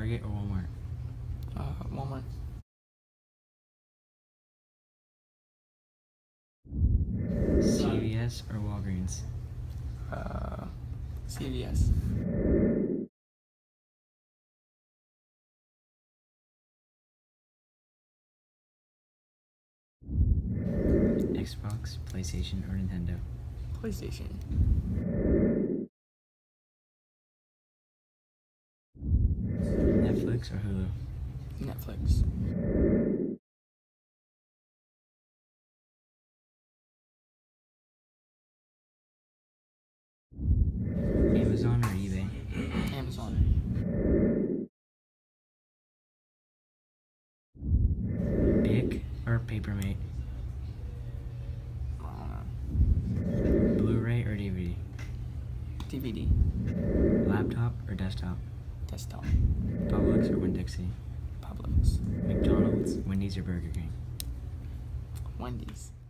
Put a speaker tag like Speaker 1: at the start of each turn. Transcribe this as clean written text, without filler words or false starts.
Speaker 1: Target or Walmart?
Speaker 2: Walmart.
Speaker 1: CVS or Walgreens?
Speaker 2: CVS.
Speaker 1: Xbox, PlayStation, or Nintendo?
Speaker 2: PlayStation.
Speaker 1: Netflix or Hulu?
Speaker 2: Netflix.
Speaker 1: Amazon or eBay?
Speaker 2: Amazon.
Speaker 1: Bic or Papermate? Blu-ray or DVD?
Speaker 2: DVD.
Speaker 1: Laptop or desktop?
Speaker 2: Desktop.
Speaker 1: Publix or Winn-Dixie?
Speaker 2: Publix.
Speaker 1: McDonald's, Wendy's, or Burger King?
Speaker 2: Wendy's.